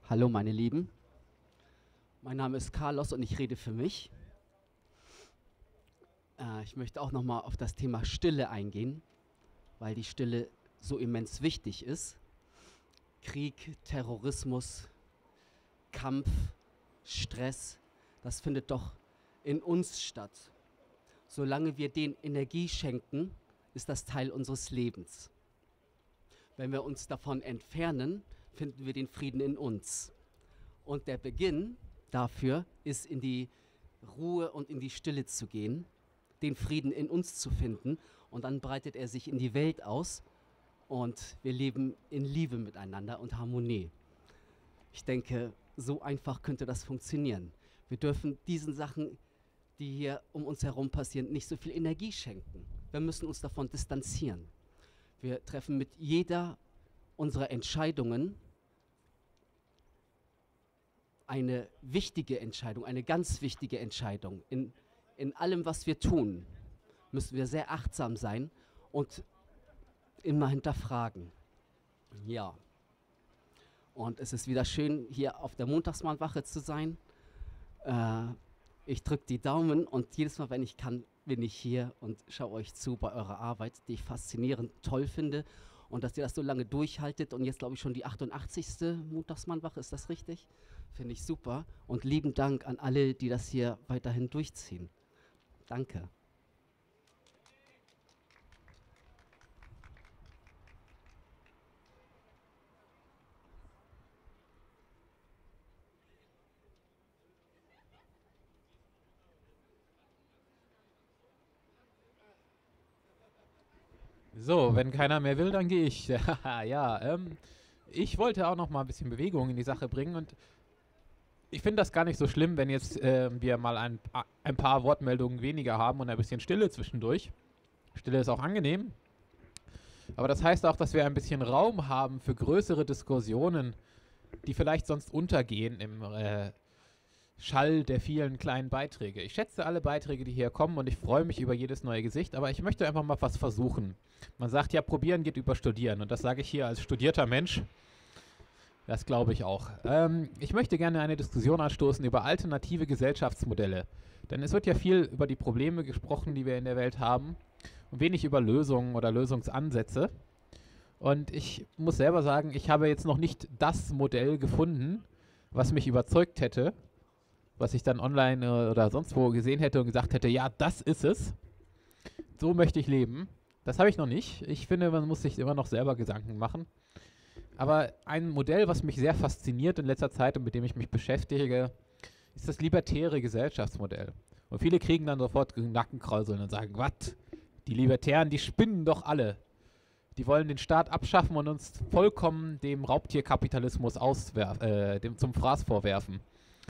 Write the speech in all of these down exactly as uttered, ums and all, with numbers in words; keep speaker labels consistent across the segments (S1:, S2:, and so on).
S1: Hallo meine Lieben, mein Name ist Carlos und ich rede für mich. Äh, ich möchte auch nochmal auf das Thema Stille eingehen, weil die Stille so immens wichtig ist. Krieg, Terrorismus, Kampf, Stress, das findet doch in uns statt. Solange wir denen Energie schenken, ist das Teil unseres Lebens. Wenn wir uns davon entfernen, finden wir den Frieden in uns. Und der Beginn dafür ist, in die Ruhe und in die Stille zu gehen, den Frieden in uns zu finden, und dann breitet er sich in die Welt aus und wir leben in Liebe miteinander und Harmonie. Ich denke, so einfach könnte das funktionieren. Wir dürfen diesen Sachen, die hier um uns herum passieren, nicht so viel Energie schenken. Wir müssen uns davon distanzieren. Wir treffen mit jeder unserer Entscheidungen eine wichtige Entscheidung, eine ganz wichtige Entscheidung. In, in allem, was wir tun, müssen wir sehr achtsam sein und immer hinterfragen. Ja. Und es ist wieder schön, hier auf der Montagsmahnwache zu sein. Äh, ich drücke die Daumen und jedes Mal, wenn ich kann, bin ich hier und schaue euch zu bei eurer Arbeit, die ich faszinierend toll finde. Und dass ihr das so lange durchhaltet und jetzt, glaube ich, schon die achtundachtzigste Montagsmahnwache, ist das richtig? Finde ich super. Und lieben Dank an alle, die das hier weiterhin durchziehen. Danke.
S2: So, wenn keiner mehr will, dann gehe ich. Ja, ähm, ich wollte auch noch mal ein bisschen Bewegung in die Sache bringen und ich finde das gar nicht so schlimm, wenn jetzt äh, wir mal ein, ein paar Wortmeldungen weniger haben und ein bisschen Stille zwischendurch. Stille ist auch angenehm, aber das heißt auch, dass wir ein bisschen Raum haben für größere Diskussionen, die vielleicht sonst untergehen im äh, Schall der vielen kleinen Beiträge. Ich schätze alle Beiträge, die hier kommen, und ich freue mich über jedes neue Gesicht, aber ich möchte einfach mal was versuchen. Man sagt ja, probieren geht über studieren, und das sage ich hier als studierter Mensch. Das glaube ich auch. Ähm, ich möchte gerne eine Diskussion anstoßen über alternative Gesellschaftsmodelle, denn es wird ja viel über die Probleme gesprochen, die wir in der Welt haben, und wenig über Lösungen oder Lösungsansätze. Und ich muss selber sagen, ich habe jetzt noch nicht das Modell gefunden, was mich überzeugt hätte, was ich dann online äh, oder sonst wo gesehen hätte und gesagt hätte, ja, das ist es. So möchte ich leben. Das habe ich noch nicht. Ich finde, man muss sich immer noch selber Gedanken machen. Aber ein Modell, was mich sehr fasziniert in letzter Zeit und mit dem ich mich beschäftige, ist das libertäre Gesellschaftsmodell. Und viele kriegen dann sofort Nackenkräuseln und sagen, was? Die Libertären, die spinnen doch alle. Die wollen den Staat abschaffen und uns vollkommen dem Raubtierkapitalismus auswerf- äh, dem zum Fraß vorwerfen.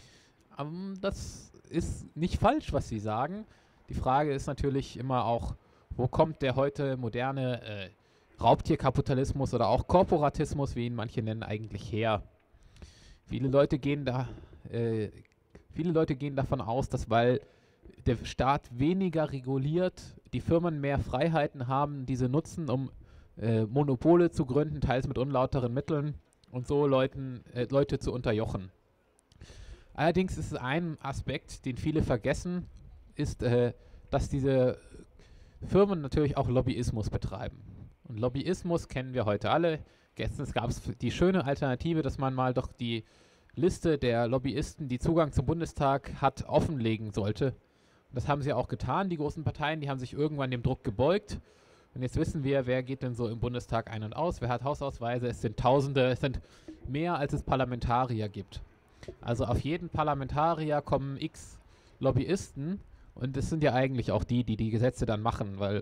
S2: Um, das ist nicht falsch, was Sie sagen. Die Frage ist natürlich immer auch, wo kommt der heute moderne äh, Raubtierkapitalismus oder auch Korporatismus, wie ihn manche nennen, eigentlich her? Viele Leute gehen da, äh, viele Leute gehen davon aus, dass weil der Staat weniger reguliert, die Firmen mehr Freiheiten haben, diese nutzen, um äh, Monopole zu gründen, teils mit unlauteren Mitteln und so Leuten, äh, Leute zu unterjochen. Allerdings ist es ein Aspekt, den viele vergessen, ist, äh, dass diese Firmen natürlich auch Lobbyismus betreiben. Und Lobbyismus kennen wir heute alle. Gestern gab es die schöne Alternative, dass man mal doch die Liste der Lobbyisten, die Zugang zum Bundestag hat, offenlegen sollte. Und das haben sie auch getan, die großen Parteien, die haben sich irgendwann dem Druck gebeugt. Und jetzt wissen wir, wer geht denn so im Bundestag ein und aus, wer hat Hausausweise, es sind Tausende, es sind mehr, als es Parlamentarier gibt. Also auf jeden Parlamentarier kommen x Lobbyisten, und das sind ja eigentlich auch die, die die Gesetze dann machen, weil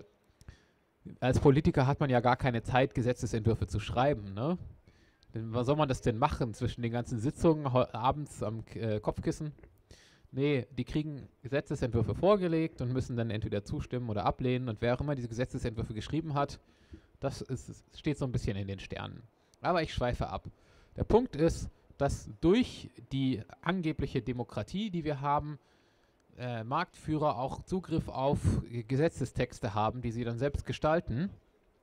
S2: als Politiker hat man ja gar keine Zeit, Gesetzesentwürfe zu schreiben, ne? Denn was soll man das denn machen zwischen den ganzen Sitzungen abends am äh, Kopfkissen? Nee, die kriegen Gesetzesentwürfe vorgelegt und müssen dann entweder zustimmen oder ablehnen, und wer auch immer diese Gesetzesentwürfe geschrieben hat, das ist, steht so ein bisschen in den Sternen. Aber ich schweife ab. Der Punkt ist, dass durch die angebliche Demokratie, die wir haben, äh, Marktführer auch Zugriff auf Gesetzestexte haben, die sie dann selbst gestalten.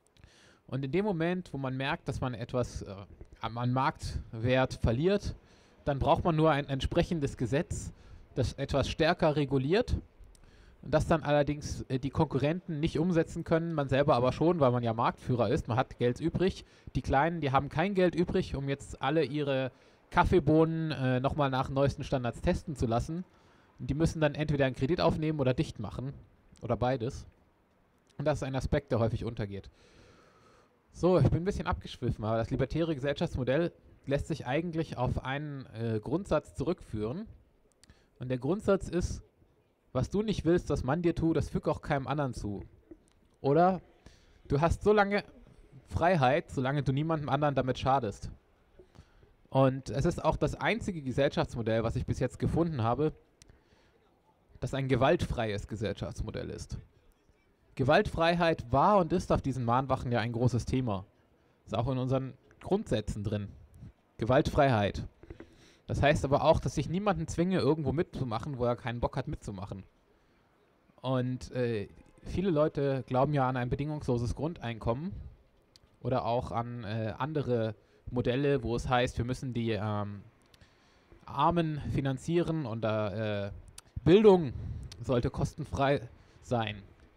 S2: Und in dem Moment, wo man merkt, dass man etwas äh, an Marktwert verliert, dann braucht man nur ein entsprechendes Gesetz, das etwas stärker reguliert und das dann allerdings äh, die Konkurrenten nicht umsetzen können, man selber aber schon, weil man ja Marktführer ist, man hat Geld übrig. Die Kleinen, die haben kein Geld übrig, um jetzt alle ihre Kaffeebohnen äh, nochmal nach neuesten Standards testen zu lassen. Und die müssen dann entweder einen Kredit aufnehmen oder dicht machen oder beides. Und das ist ein Aspekt, der häufig untergeht. So, ich bin ein bisschen abgeschwiffen, aber das libertäre Gesellschaftsmodell lässt sich eigentlich auf einen äh, Grundsatz zurückführen. Und der Grundsatz ist, was du nicht willst, dass man dir tut, das füg auch keinem anderen zu. Oder du hast so lange Freiheit, solange du niemandem anderen damit schadest. Und es ist auch das einzige Gesellschaftsmodell, was ich bis jetzt gefunden habe, das ein gewaltfreies Gesellschaftsmodell ist. Gewaltfreiheit war und ist auf diesen Mahnwachen ja ein großes Thema. Ist auch in unseren Grundsätzen drin. Gewaltfreiheit. Das heißt aber auch, dass ich niemanden zwinge, irgendwo mitzumachen, wo er keinen Bock hat mitzumachen. Und äh, viele Leute glauben ja an ein bedingungsloses Grundeinkommen oder auch an äh, andere Modelle, wo es heißt, wir müssen die ähm, Armen finanzieren und äh, Bildung sollte kostenfrei sein.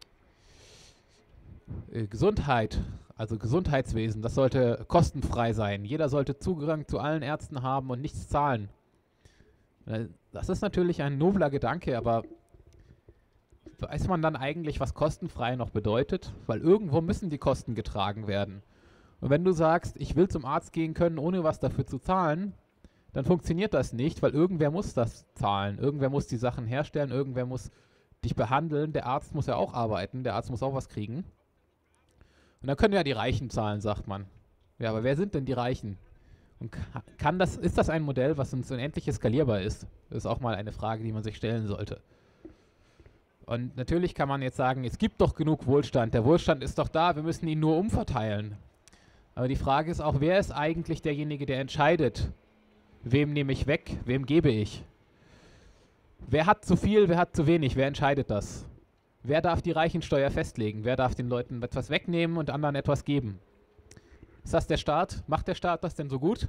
S2: Äh, Gesundheit, also Gesundheitswesen, das sollte kostenfrei sein. Jeder sollte Zugang zu allen Ärzten haben und nichts zahlen. Äh, das ist natürlich ein nobler Gedanke, aber weiß man dann eigentlich, was kostenfrei noch bedeutet? Weil irgendwo müssen die Kosten getragen werden. Und wenn du sagst, ich will zum Arzt gehen können, ohne was dafür zu zahlen, dann funktioniert das nicht, weil irgendwer muss das zahlen. Irgendwer muss die Sachen herstellen, irgendwer muss dich behandeln. Der Arzt muss ja auch arbeiten, der Arzt muss auch was kriegen. Und dann können ja die Reichen zahlen, sagt man. Ja, aber wer sind denn die Reichen? Und kann das, ist das ein Modell, was uns unendlich skalierbar ist? Das ist auch mal eine Frage, die man sich stellen sollte. Und natürlich kann man jetzt sagen, es gibt doch genug Wohlstand. Der Wohlstand ist doch da, wir müssen ihn nur umverteilen. Aber die Frage ist auch, wer ist eigentlich derjenige, der entscheidet, wem nehme ich weg, wem gebe ich? Wer hat zu viel, wer hat zu wenig, wer entscheidet das? Wer darf die Reichensteuer festlegen? Wer darf den Leuten etwas wegnehmen und anderen etwas geben? Ist das der Staat? Macht der Staat das denn so gut?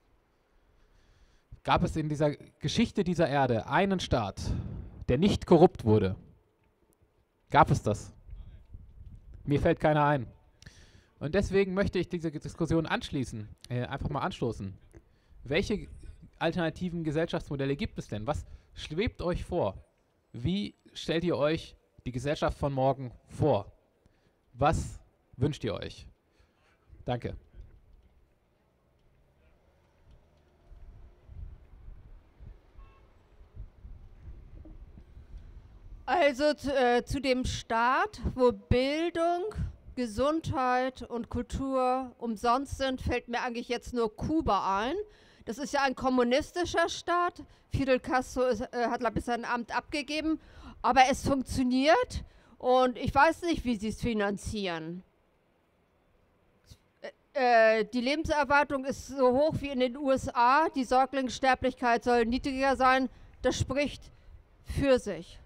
S2: Gab es in dieser Geschichte dieser Erde einen Staat, der nicht korrupt wurde? Gab es das? Mir fällt keiner ein. Und deswegen möchte ich diese Diskussion anschließen, äh, einfach mal anstoßen. Welche alternativen Gesellschaftsmodelle gibt es denn? Was schwebt euch vor? Wie stellt ihr euch die Gesellschaft von morgen vor? Was wünscht ihr euch? Danke.
S3: Also äh, zu dem Staat, wo Bildung, Gesundheit und Kultur umsonst sind, fällt mir eigentlich jetzt nur Kuba ein. Das ist ja ein kommunistischer Staat. Fidel Castro ist, äh, hat, glaube ich, sein Amt abgegeben. Aber es funktioniert und ich weiß nicht, wie sie es finanzieren. Äh, äh, die Lebenserwartung ist so hoch wie in den U S A. Die Säuglingssterblichkeit soll niedriger sein. Das spricht für sich.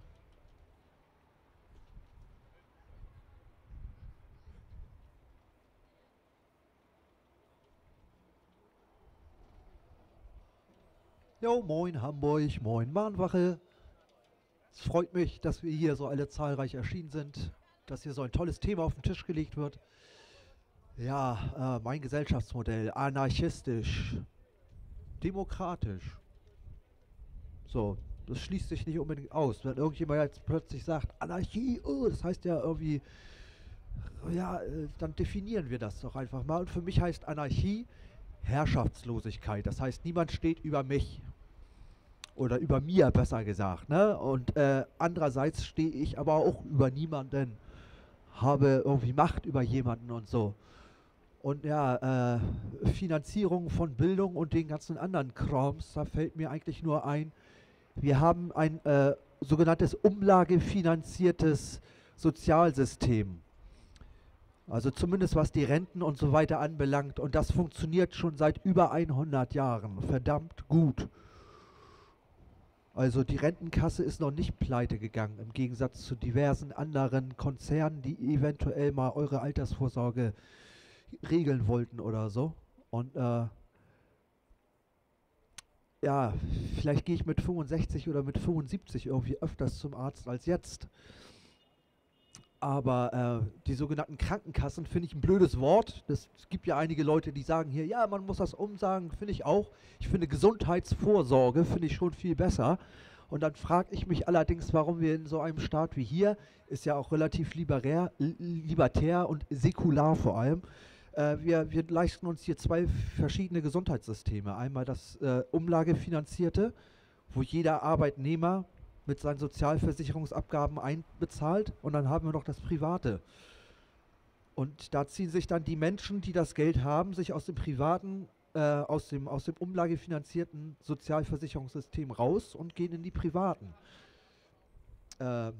S4: Jo, moin Hamburg, moin Mahnwache. Es freut mich, dass wir hier so alle zahlreich erschienen sind, dass hier so ein tolles Thema auf den Tisch gelegt wird. Ja, äh, mein Gesellschaftsmodell, anarchistisch, demokratisch. So, das schließt sich nicht unbedingt aus. Wenn irgendjemand jetzt plötzlich sagt, Anarchie, oh, das heißt ja irgendwie, ja, äh, dann definieren wir das doch einfach mal. Und für mich heißt Anarchie Herrschaftslosigkeit. Das heißt, niemand steht über mich. Oder über mir, besser gesagt. Ne? Und äh, andererseits stehe ich aber auch über niemanden. Habe irgendwie Macht über jemanden und so. Und ja, äh, Finanzierung von Bildung und den ganzen anderen Krams, da fällt mir eigentlich nur ein, wir haben ein äh, sogenanntes umlagefinanziertes Sozialsystem. Also zumindest was die Renten und so weiter anbelangt. Und das funktioniert schon seit über hundert Jahren. Verdammt gut. Also die Rentenkasse ist noch nicht pleite gegangen, im Gegensatz zu diversen anderen Konzernen, die eventuell mal eure Altersvorsorge regeln wollten oder so. Und äh, ja, vielleicht gehe ich mit fünfundsechzig oder mit fünfundsiebzig irgendwie öfters zum Arzt als jetzt. Aber äh, die sogenannten Krankenkassen finde ich ein blödes Wort. Das, es gibt ja einige Leute, die sagen hier, ja, man muss das umsagen, finde ich auch. Ich finde Gesundheitsvorsorge finde ich schon viel besser. Und dann frage ich mich allerdings, warum wir in so einem Staat wie hier, ist ja auch relativ liberär, li- libertär und säkular vor allem, äh, wir, wir leisten uns hier zwei verschiedene Gesundheitssysteme. Einmal das äh, umlagefinanzierte, wo jeder Arbeitnehmer mit seinen Sozialversicherungsabgaben einbezahlt, und dann haben wir noch das private. Und da ziehen sich dann die Menschen, die das Geld haben, sich aus dem privaten, äh, aus dem, aus dem umlagefinanzierten Sozialversicherungssystem raus und gehen in die privaten. Ähm,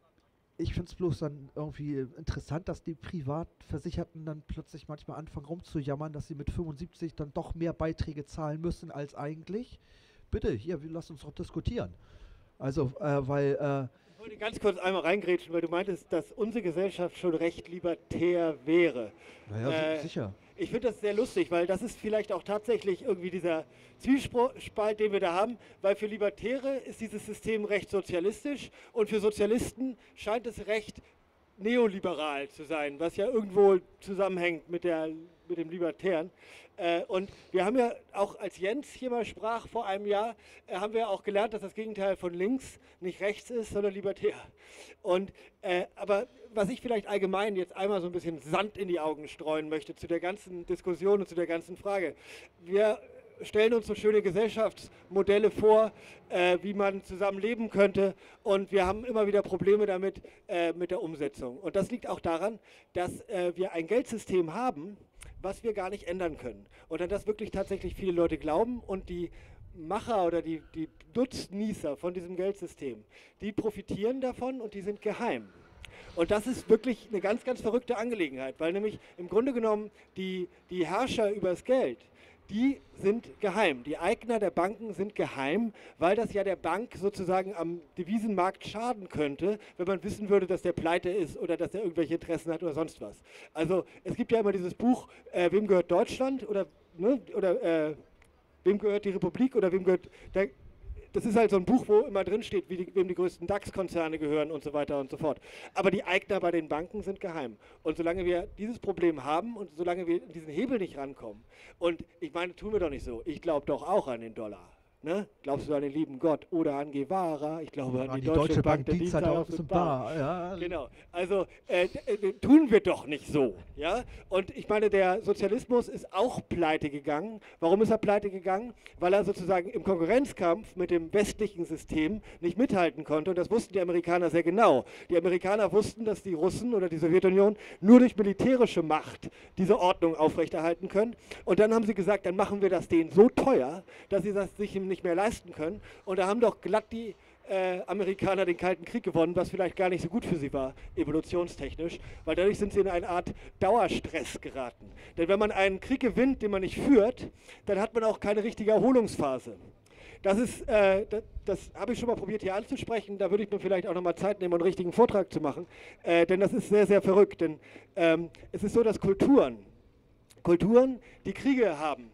S4: ich finde es bloß dann irgendwie interessant, dass die Privatversicherten dann plötzlich manchmal anfangen rumzujammern, dass sie mit fünfundsiebzig dann doch mehr Beiträge zahlen müssen als eigentlich. Bitte, hier, wir lassen uns doch diskutieren. Also, äh, weil... Äh,
S5: Ich wollte ganz kurz einmal reingrätschen, weil du meintest, dass unsere Gesellschaft schon recht libertär wäre.
S4: naja,
S5: Äh,
S4: sicher.
S5: Ich finde das sehr lustig, weil das ist vielleicht auch tatsächlich irgendwie dieser Zwiespalt, den wir da haben, weil für Libertäre ist dieses System recht sozialistisch und für Sozialisten scheint es recht neoliberal zu sein, was ja irgendwo zusammenhängt mit, der, mit dem Libertären. Äh, und wir haben ja auch, als Jens hier mal sprach vor einem Jahr, äh, haben wir auch gelernt, dass das Gegenteil von links nicht rechts ist, sondern libertär. Und, äh, aber was ich vielleicht allgemein jetzt einmal so ein bisschen Sand in die Augen streuen möchte zu der ganzen Diskussion und zu der ganzen Frage. Wir stellen uns so schöne Gesellschaftsmodelle vor, äh, wie man zusammen leben könnte, und wir haben immer wieder Probleme damit, äh, mit der Umsetzung. Und das liegt auch daran, dass äh, wir ein Geldsystem haben, was wir gar nicht ändern können. Und an das wirklich tatsächlich viele Leute glauben, und die Macher oder die, die Nutznießer von diesem Geldsystem, die profitieren davon und die sind geheim. Und das ist wirklich eine ganz, ganz verrückte Angelegenheit, weil nämlich im Grunde genommen die, die Herrscher über das Geld, die sind geheim. Die Eigner der Banken sind geheim, weil das ja der Bank sozusagen am Devisenmarkt schaden könnte, wenn man wissen würde, dass der pleite ist oder dass er irgendwelche Interessen hat oder sonst was. Also es gibt ja immer dieses Buch, äh, wem gehört Deutschland oder, ne, oder äh, wem gehört die Republik oder wem gehört... Der, das ist halt so ein Buch, wo immer drin steht, wie die, wem die größten DAX-Konzerne gehören und so weiter und so fort. Aber die Eigner bei den Banken sind geheim. Und solange wir dieses Problem haben und solange wir in diesen Hebel nicht rankommen, und ich meine, tun wir doch nicht so, ich glaube doch auch an den Dollar. Ne? Glaubst du an den lieben Gott oder an Guevara? Ich glaube an,
S4: An
S5: die, Deutsche, Bank, der Dienstag
S4: auf
S5: auf
S4: dem
S5: Bar.
S4: Bar. Ja.
S5: Genau, also äh, äh, tun wir doch nicht so, ja. Und ich meine, der Sozialismus ist auch pleite gegangen. Warum ist er pleite gegangen? Weil er sozusagen im Konkurrenzkampf mit dem westlichen System nicht mithalten konnte, und das wussten die Amerikaner sehr genau. Die Amerikaner wussten, dass die Russen oder die Sowjetunion nur durch militärische Macht diese Ordnung aufrechterhalten können, und dann haben sie gesagt, dann machen wir das denen so teuer, dass sie das sich nicht mehr leisten können, und da haben doch glatt die Äh, Amerikaner den Kalten Krieg gewonnen, was vielleicht gar nicht so gut für sie war, evolutionstechnisch, weil dadurch sind sie in eine Art Dauerstress geraten. Denn wenn man einen Krieg gewinnt, den man nicht führt, dann hat man auch keine richtige Erholungsphase. Das ist, äh, das, das habe ich schon mal probiert hier anzusprechen, da würde ich mir vielleicht auch nochmal Zeit nehmen, einen richtigen Vortrag zu machen, äh, denn das ist sehr, sehr verrückt, denn ähm, es ist so, dass Kulturen, Kulturen, die Kriege haben,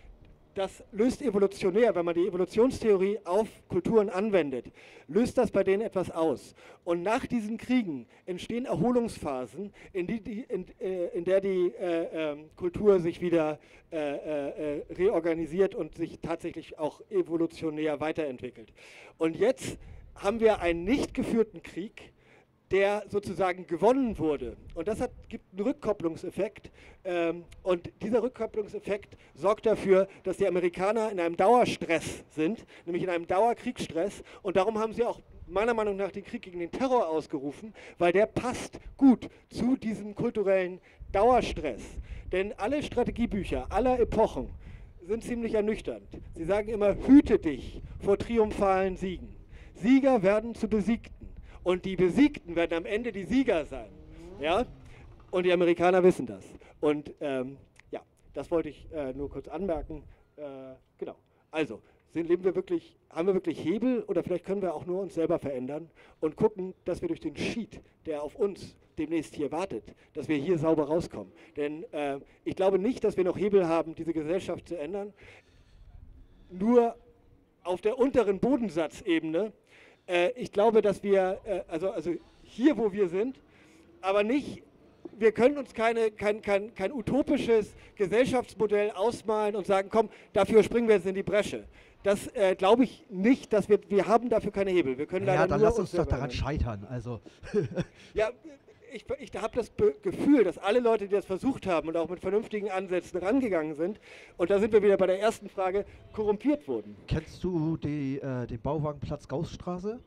S5: das löst evolutionär, wenn man die Evolutionstheorie auf Kulturen anwendet, löst das bei denen etwas aus. Und nach diesen Kriegen entstehen Erholungsphasen, in, die, die, in, äh, in der die äh, äh, Kultur sich wieder äh, äh, reorganisiert und sich tatsächlich auch evolutionär weiterentwickelt. Und jetzt haben wir einen nicht geführten Krieg, der sozusagen gewonnen wurde. Und das hat, gibt einen Rückkopplungseffekt. Ähm, und dieser Rückkopplungseffekt sorgt dafür, dass die Amerikaner in einem Dauerstress sind, nämlich in einem Dauerkriegsstress. Und darum haben sie auch meiner Meinung nach den Krieg gegen den Terror ausgerufen, weil der passt gut zu diesem kulturellen Dauerstress. Denn alle Strategiebücher aller Epochen sind ziemlich ernüchternd. Sie sagen immer, hüte dich vor triumphalen Siegen. Sieger werden zu Besiegten. Und die Besiegten werden am Ende die Sieger sein. Ja? Und die Amerikaner wissen das. Und ähm, ja, das wollte ich äh, nur kurz anmerken. Äh, genau. Also, sind, leben wir wirklich, haben wir wirklich Hebel, oder vielleicht können wir auch nur uns selber verändern und gucken, dass wir durch den Sheet, der auf uns demnächst hier wartet, dass wir hier sauber rauskommen. Denn äh, ich glaube nicht, dass wir noch Hebel haben, diese Gesellschaft zu ändern. Nur auf der unteren Bodensatzebene. Äh, ich glaube, dass wir, äh, also, also hier, wo wir sind, aber nicht, wir können uns keine, kein, kein, kein utopisches Gesellschaftsmodell ausmalen und sagen, komm, dafür springen wir jetzt in die Bresche. Das äh, glaube ich nicht, dass wir, wir haben dafür keine Hebel. Wir können
S4: Ja,
S5: leider
S4: dann
S5: nur
S4: lass uns doch
S5: selber
S4: daran
S5: handeln.
S4: scheitern. Also,
S5: Ja, ich, ich habe das Be Gefühl, dass alle Leute, die das versucht haben und auch mit vernünftigen Ansätzen rangegangen sind, und da sind wir wieder bei der ersten Frage, korrumpiert wurden.
S4: kennst du die, äh, den Bauwagenplatz Gaußstraße?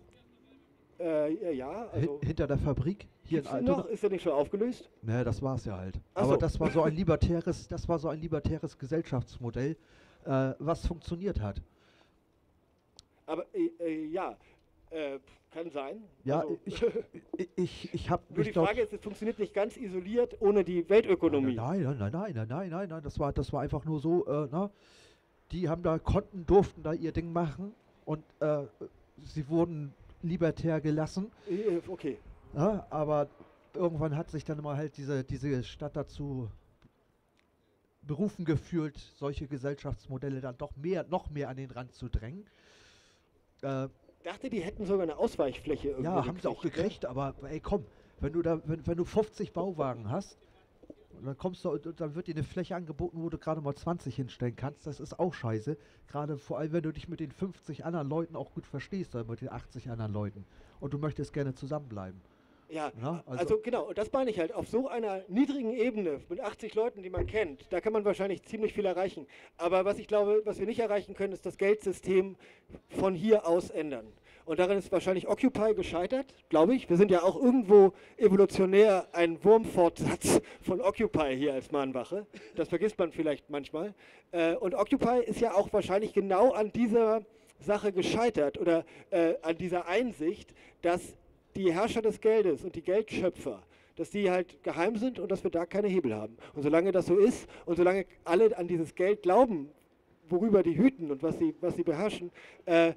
S5: Äh, ja, also
S4: Hi- hinter der Fabrik? Hier in
S5: gibt's den
S4: Altona?
S5: noch? Ist der nicht schon aufgelöst?
S4: Ne, das war's ja halt.
S5: Ach
S4: Aber
S5: so.
S4: das war so ein libertäres, das war so ein libertäres Gesellschaftsmodell, äh, was funktioniert hat.
S5: Aber äh, äh, ja, äh, kann sein.
S4: Ja,
S5: Also,
S4: ich, ich, ich, ich habe
S5: nur
S4: mich
S5: die
S4: dort.
S5: Frage ist, es funktioniert nicht ganz isoliert ohne die Weltökonomie.
S4: Nein, nein, nein, nein, nein, nein, nein, nein, das war, das war einfach nur so, äh, na, die haben da, konnten, durften da ihr Ding machen und äh, sie wurden libertär gelassen,
S5: Äh, Okay.
S4: na, aber irgendwann hat sich dann immer halt diese, diese Stadt dazu berufen gefühlt, solche Gesellschaftsmodelle dann doch mehr, noch mehr an den Rand zu drängen. Äh,
S5: Dachte, die hätten sogar eine Ausweichfläche irgendwie
S4: Ja, haben sie auch
S5: ne?
S4: gekriegt, aber ey, komm, wenn du da, wenn, wenn du fünfzig Bauwagen hast, und dann kommst du, und dann wird dir eine Fläche angeboten, wo du gerade mal zwanzig hinstellen kannst, das ist auch scheiße. Gerade vor allem, wenn du dich mit den fünfzig anderen Leuten auch gut verstehst, oder mit den achtzig anderen Leuten. Und du möchtest gerne zusammenbleiben.
S5: Ja,
S4: Ja,
S5: also,
S4: also-
S5: genau, und das meine ich halt, auf so einer niedrigen Ebene mit achtzig Leuten, die man kennt, da kann man wahrscheinlich ziemlich viel erreichen. Aber was ich glaube, was wir nicht erreichen können, ist das Geldsystem von hier aus ändern. Und darin ist wahrscheinlich Occupy gescheitert, glaube ich. Wir sind ja auch irgendwo evolutionär ein Wurmfortsatz von Occupy hier als Mahnwache. Das vergisst man vielleicht manchmal. Äh, Und Occupy ist ja auch wahrscheinlich genau an dieser Sache gescheitert oder äh, an dieser Einsicht, dass die Herrscher des Geldes und die Geldschöpfer, dass die halt geheim sind und dass wir da keine Hebel haben. Und solange das so ist und solange alle an dieses Geld glauben, worüber die hüten und was sie, was sie beherrschen, äh,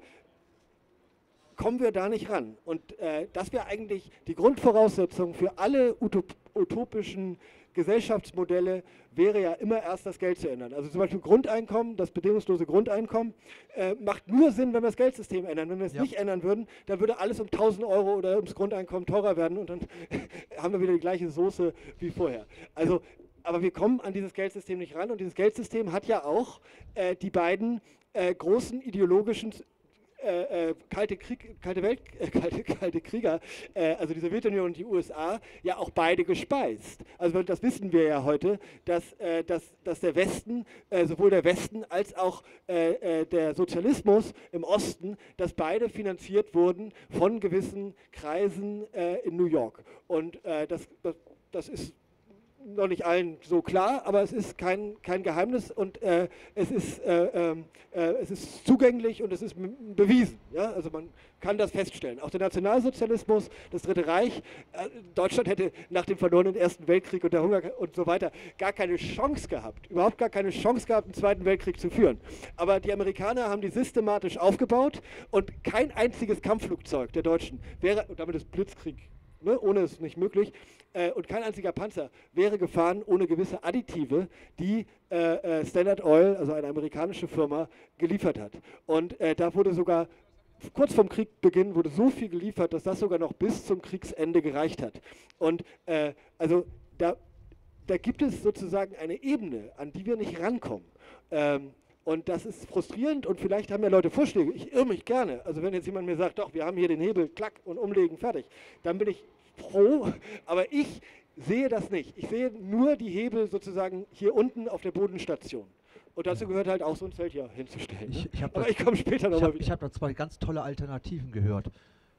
S5: kommen wir da nicht ran. Und äh, das wäre eigentlich die Grundvoraussetzung für alle utop utopischen Gesellschaftsmodelle, wäre ja immer erst das Geld zu ändern. Also zum Beispiel Grundeinkommen, das bedingungslose Grundeinkommen, äh, macht nur Sinn, wenn wir das Geldsystem ändern. Wenn wir es
S4: Ja.
S5: nicht ändern würden, dann würde alles um tausend Euro oder ums Grundeinkommen teurer werden und dann haben wir wieder die gleiche Soße wie vorher. Also, aber wir kommen an dieses Geldsystem nicht ran und dieses Geldsystem hat ja auch äh, die beiden äh, großen ideologischen Äh, äh, kalte, Krieg, kalte Welt, äh, kalte, kalte Krieger, äh, also die Sowjetunion und die U S A, ja auch beide gespeist. Also das wissen wir ja heute, dass, äh, dass, dass der Westen, äh, sowohl der Westen als auch äh, äh, der Sozialismus im Osten, dass beide finanziert wurden von gewissen Kreisen äh, in New York. Und äh, das, das, das ist noch nicht allen so klar, aber es ist kein, kein Geheimnis und äh, es, ist, äh, äh, es ist zugänglich und es ist bewiesen. Ja? Also man kann das feststellen. Auch der Nationalsozialismus, das Dritte Reich, äh, Deutschland hätte nach dem verlorenen Ersten Weltkrieg und der Hunger und so weiter gar keine Chance gehabt, überhaupt gar keine Chance gehabt, einen Zweiten Weltkrieg zu führen. Aber die Amerikaner haben die systematisch aufgebaut und kein einziges Kampfflugzeug der Deutschen wäre, und damit ist Blitzkrieg, ne, ohne ist nicht möglich, äh, und kein einziger Panzer wäre gefahren ohne gewisse Additive, die äh, äh, Standard Oil, also eine amerikanische Firma, geliefert hat. Und äh, da wurde sogar kurz vorm Kriegsbeginn wurde so viel geliefert, dass das sogar noch bis zum Kriegsende gereicht hat. Und äh, also da, da gibt es sozusagen eine Ebene, an die wir nicht rankommen. Ähm, Und das ist frustrierend und vielleicht haben ja Leute Vorschläge. Ich irre mich gerne. Also wenn jetzt jemand mir sagt, doch, wir haben hier den Hebel, klack und umlegen, fertig, dann bin ich froh. Aber ich sehe das nicht. Ich sehe nur die Hebel sozusagen hier unten auf der Bodenstation. Und dazu gehört halt auch so ein Zelt hier hinzustellen.
S4: Ich-
S5: ne?
S4: ich hab
S5: Aber
S4: da-
S5: ich komme später
S4: Ich
S5: nochmal
S4: habe
S5: wieder.
S4: hab da zwei ganz tolle Alternativen gehört.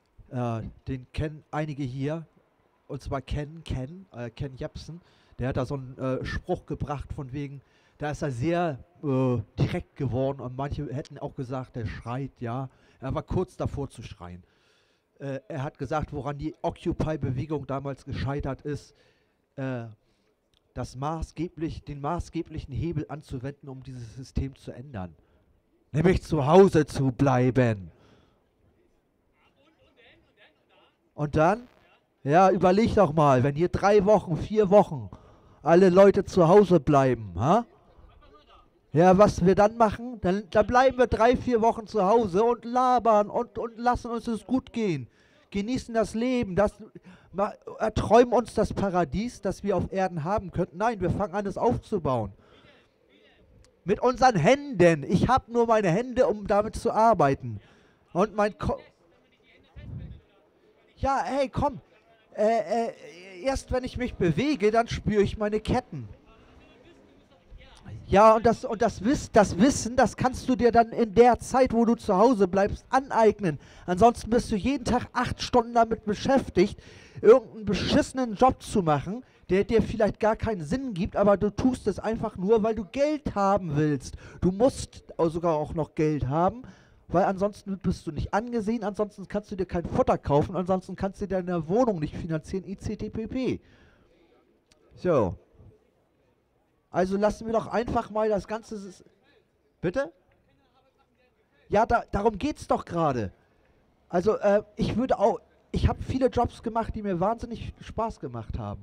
S4: Äh, den kennen einige hier, und zwar Ken, Ken, äh, Ken Jepsen. Der hat da so einen äh, Spruch gebracht von wegen, da ist er sehr äh, direkt geworden und manche hätten auch gesagt, der schreit, ja. Er war kurz davor zu schreien. Äh, er hat gesagt, woran die Occupy-Bewegung damals gescheitert ist, äh, das maßgeblich, den maßgeblichen Hebel anzuwenden, um dieses System zu ändern. Nämlich zu Hause zu bleiben. Und dann? Ja, überleg doch mal, wenn hier drei Wochen, vier Wochen alle Leute zu Hause bleiben, ha? Ja, was wir dann machen, dann, dann bleiben wir drei, vier Wochen zu Hause und labern und, und lassen uns es gut gehen. Genießen das Leben, das, ma- erträumen uns das Paradies, das wir auf Erden haben könnten. Nein, wir fangen an, es aufzubauen. Mit unseren Händen. Ich habe nur meine Hände, um damit zu arbeiten. Und mein Ko Ja, hey, komm. Äh, äh, erst wenn ich mich bewege, dann spüre ich meine Ketten. Ja, und das, und das, Wiss, das Wissen, das kannst du dir dann in der Zeit, wo du zu Hause bleibst, aneignen. Ansonsten bist du jeden Tag acht Stunden damit beschäftigt, irgendeinen beschissenen Job zu machen, der dir vielleicht gar keinen Sinn gibt, aber du tust es einfach nur, weil du Geld haben willst. Du musst sogar auch noch Geld haben, weil ansonsten bist du nicht angesehen, ansonsten kannst du dir kein Futter kaufen, ansonsten kannst du dir deine Wohnung nicht finanzieren, et cetera pp. So. Also lassen wir doch einfach mal das Ganze... Sys- Bitte? Ja, da, darum geht's doch gerade. Also äh, ich würde auch... Ich habe viele Jobs gemacht, die mir wahnsinnig Spaß gemacht haben.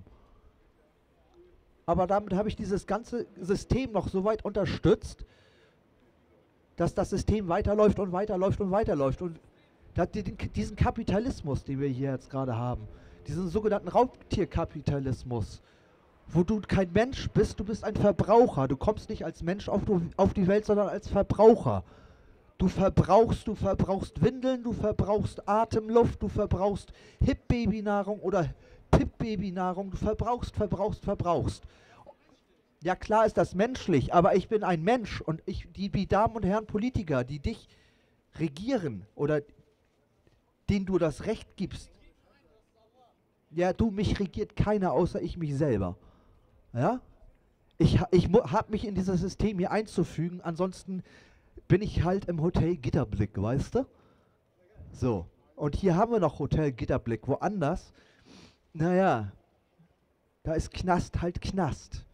S4: Aber damit habe ich dieses ganze System noch so weit unterstützt, dass das System weiterläuft und weiterläuft und weiterläuft. Und das, den, diesen Kapitalismus, den wir hier jetzt gerade haben, diesen sogenannten Raubtierkapitalismus, wo du kein Mensch bist, du bist ein Verbraucher. Du kommst nicht als Mensch auf, du, auf die Welt, sondern als Verbraucher. Du verbrauchst, du verbrauchst Windeln, du verbrauchst Atemluft, du verbrauchst Hip-Baby-Nahrung oder Pip-Baby-Nahrung. Du verbrauchst, verbrauchst, verbrauchst. Ja, klar ist das menschlich, aber ich bin ein Mensch und ich, die, die Damen und Herren Politiker, die dich regieren oder denen du das Recht gibst, ja, du, mich regiert keiner außer ich mich selber. Ja? Ich, ha- ich habe mich in dieses System hier einzufügen, ansonsten bin ich halt im Hotel Gitterblick, weißt du? So, und hier haben wir noch Hotel Gitterblick, woanders, naja, da ist Knast halt Knast.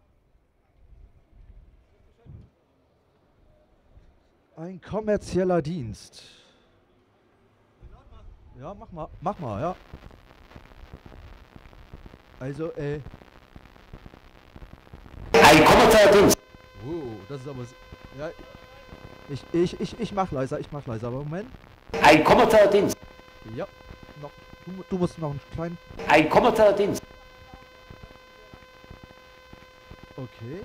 S4: Ein kommerzieller Dienst. Ja, mach mal, mach mal, ja. Also, äh.
S6: Ein kommerzieller Dienst.
S4: Oh, das ist aber. s- Ja. Ich, ich, ich, ich mach leiser, ich mach leiser, aber Moment.
S6: Ein kommerzieller Dienst.
S4: Ja. Noch. Du, mu- du musst noch einen kleinen.
S6: Ein kommerzieller Dienst.
S4: Okay.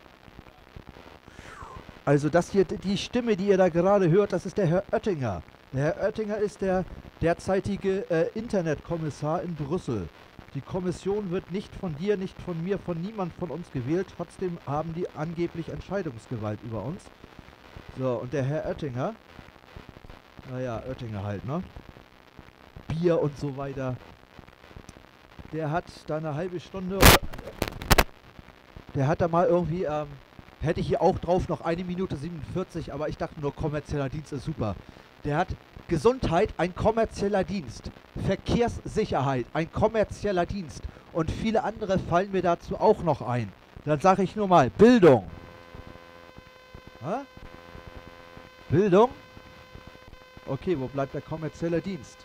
S4: Also das hier, d- die Stimme, die ihr da gerade hört, das ist der Herr Oettinger. Der Herr Oettinger ist der derzeitige äh, Internetkommissar in Brüssel. Die Kommission wird nicht von dir, nicht von mir, von niemand von uns gewählt. Trotzdem haben die angeblich Entscheidungsgewalt über uns. So, und der Herr Oettinger, naja, Oettinger halt, ne? Bier und so weiter. Der hat da eine halbe Stunde, der hat da mal irgendwie, ähm, hätte ich hier auch drauf noch eine Minute siebenundvierzig, aber ich dachte nur, kommerzieller Dienst ist super. Der hat Gesundheit, ein kommerzieller Dienst. Verkehrssicherheit, ein kommerzieller Dienst. Und viele andere fallen mir dazu auch noch ein. Dann sage ich nur mal, Bildung. Hä? Bildung? Okay, wo bleibt der kommerzielle Dienst?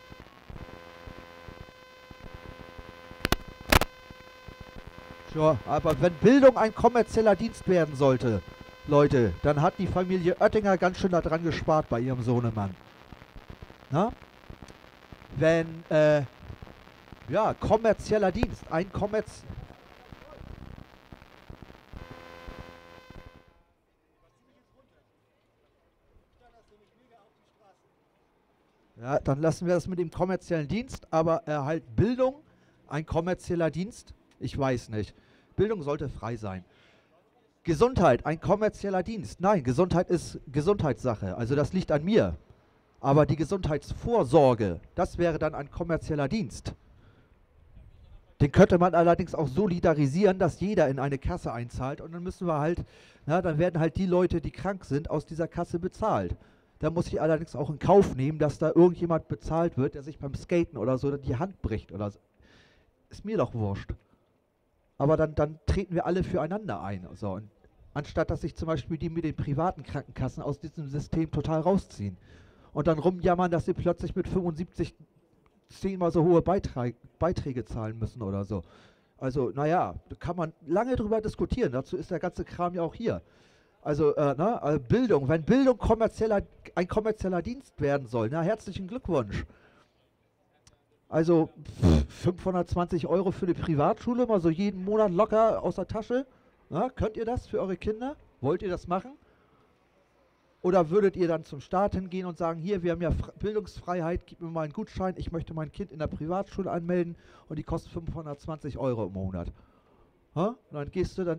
S4: Sure, aber wenn Bildung ein kommerzieller Dienst werden sollte, Leute, dann hat die Familie Oettinger ganz schön daran gespart bei ihrem Sohnemann. Na? Wenn, äh, ja, kommerzieller Dienst, ein Kommerz... Ja, dann lassen wir das mit dem kommerziellen Dienst, aber äh, halt Bildung, ein kommerzieller Dienst, ich weiß nicht. Bildung sollte frei sein. Gesundheit, ein kommerzieller Dienst. Nein, Gesundheit ist Gesundheitssache, also das liegt an mir. Aber die Gesundheitsvorsorge, das wäre dann ein kommerzieller Dienst. Den könnte man allerdings auch solidarisieren, dass jeder in eine Kasse einzahlt und dann müssen wir halt, na, dann werden halt die Leute, die krank sind, aus dieser Kasse bezahlt. Da muss ich allerdings auch in Kauf nehmen, dass da irgendjemand bezahlt wird, der sich beim Skaten oder so die Hand bricht oder so. Ist mir doch wurscht. Aber dann, dann treten wir alle füreinander ein. So. Und anstatt dass sich zum Beispiel die mit den privaten Krankenkassen aus diesem System total rausziehen. Und dann rumjammern, dass sie plötzlich mit fünfundsiebzig zehnmal so hohe Beitrag, Beiträge zahlen müssen oder so. Also, naja, da kann man lange drüber diskutieren. Dazu ist der ganze Kram ja auch hier. Also, äh, ne, äh, Bildung, wenn Bildung kommerzieller, ein kommerzieller Dienst werden soll, na, herzlichen Glückwunsch. Also pff, fünfhundertzwanzig Euro für eine Privatschule, mal so jeden Monat locker aus der Tasche. Na, könnt ihr das für eure Kinder? Wollt ihr das machen? Oder würdet ihr dann zum Staat hingehen und sagen, hier, wir haben ja Fre- Bildungsfreiheit, gib mir mal einen Gutschein, ich möchte mein Kind in der Privatschule anmelden und die kostet fünfhundertzwanzig Euro im Monat. Ha? Und dann gehst du dann...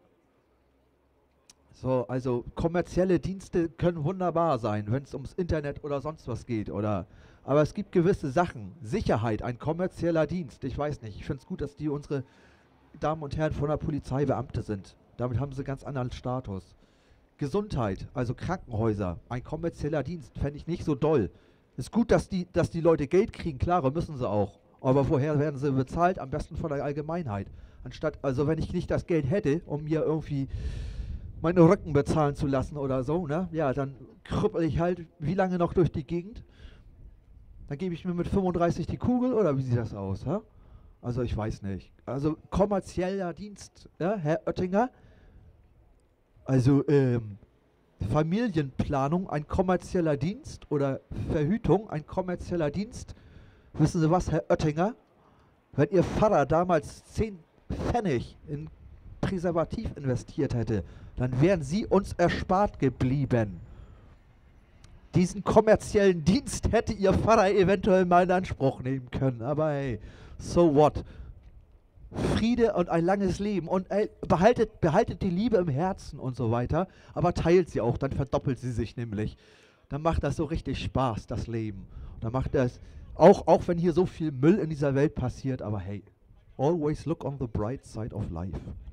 S4: So, also kommerzielle Dienste können wunderbar sein, wenn es ums Internet oder sonst was geht. Oder, aber es gibt gewisse Sachen. Sicherheit, ein kommerzieller Dienst. Ich weiß nicht, ich finde es gut, dass die unsere Damen und Herren von der Polizei Beamte sind. Damit haben sie ganz anderen Status. Gesundheit, also Krankenhäuser, ein kommerzieller Dienst, fände ich nicht so doll. Ist gut, dass die, dass die Leute Geld kriegen, klar, müssen sie auch. Aber woher werden sie bezahlt? Am besten von der Allgemeinheit. Anstatt, also wenn ich nicht das Geld hätte, um mir irgendwie meinen Rücken bezahlen zu lassen oder so, ne? Ja, dann krüppel ich halt wie lange noch durch die Gegend? Dann gebe ich mir mit fünfunddreißig die Kugel oder wie sieht das aus? Ja? Also ich weiß nicht. Also kommerzieller Dienst, ja, Herr Oettinger. Also ähm, Familienplanung, ein kommerzieller Dienst oder Verhütung, ein kommerzieller Dienst. Wissen Sie was, Herr Oettinger? Wenn Ihr Vater damals zehn Pfennig in Präservativ investiert hätte, dann wären Sie uns erspart geblieben. Diesen kommerziellen Dienst hätte Ihr Vater eventuell mal in Anspruch nehmen können. Aber hey, so what? Friede und ein langes Leben und ey, behaltet, behaltet die Liebe im Herzen und so weiter, aber teilt sie auch, dann verdoppelt sie sich nämlich. Dann macht das so richtig Spaß, das Leben. Dann macht das, auch, auch wenn hier so viel Müll in dieser Welt passiert, aber hey, always look on the bright side of life.